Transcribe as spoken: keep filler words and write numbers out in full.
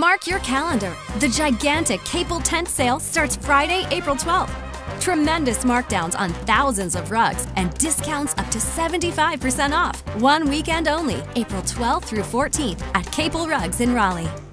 Mark your calendar. The gigantic Capel tent sale starts Friday, April twelfth. Tremendous markdowns on thousands of rugs and discounts up to seventy-five percent off. One weekend only, April twelfth through fourteenth at Capel Rugs in Raleigh.